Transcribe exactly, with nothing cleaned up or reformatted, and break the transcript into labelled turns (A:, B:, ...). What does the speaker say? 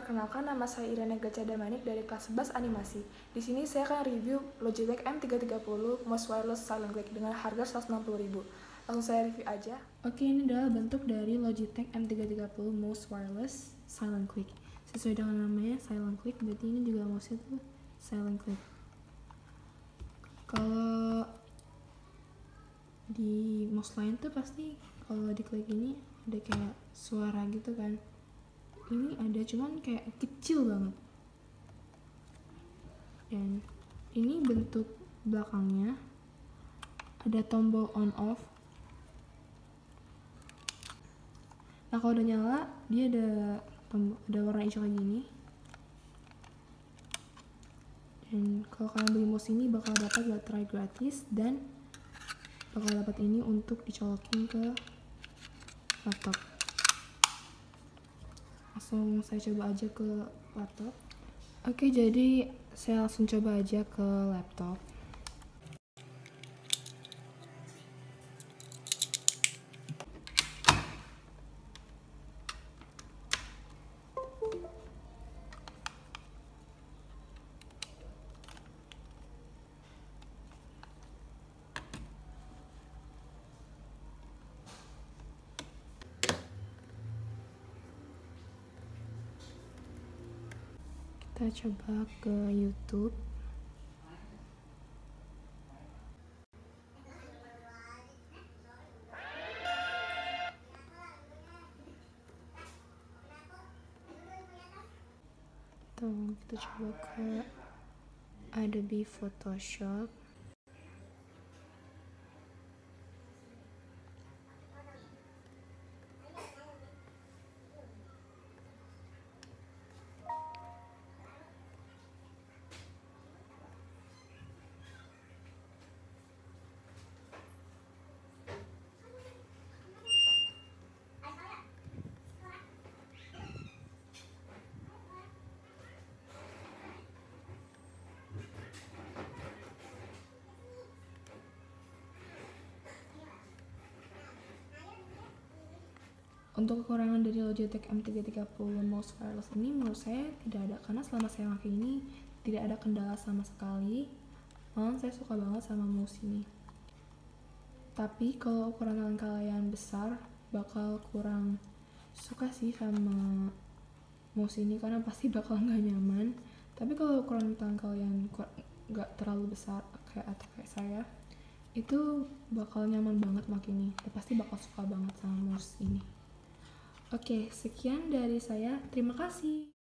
A: Perkenalkan, nama saya Irene Gacadamanik dari kelas sebelas animasi. Di sini saya akan review Logitech M tiga tiga nol Mouse Wireless Silent Click dengan harga seratus enam puluh ribu. Langsung saya review aja. Oke, ini adalah bentuk dari Logitech M tiga tiga nol Mouse Wireless Silent Click. Sesuai dengan namanya Silent Click, berarti ini juga mouse-nya tuh Silent Click. Kalau di mouse lain tuh pasti kalau diklik ini ada kayak suara gitu kan. Ini ada cuman kayak kecil banget, dan ini bentuk belakangnya ada tombol on off. Nah, kalau udah nyala dia ada tombol, ada warna hijau kayak gini. Dan kalau kalian beli mouse ini bakal dapat baterai gratis dan bakal dapat ini untuk dicolokin ke laptop. Langsung saya coba aja ke laptop. Oke, jadi saya langsung coba aja ke laptop. Kita coba ke YouTube. Tuh, kita coba ke Adobe Photoshop. Untuk kekurangan dari Logitech M tiga tiga nol Mouse Wireless ini menurut saya tidak ada, karena selama saya pakai ini tidak ada kendala sama sekali. Malah saya suka banget sama mouse ini. Tapi kalau ukuran kalian besar bakal kurang suka sih sama mouse ini, karena pasti bakal nggak nyaman. Tapi kalau ukuran tangan kalian nggak terlalu besar kayak atau kayak saya, itu bakal nyaman banget pakai ini. Dan pasti bakal suka banget sama mouse ini. Oke, sekian dari saya. Terima kasih.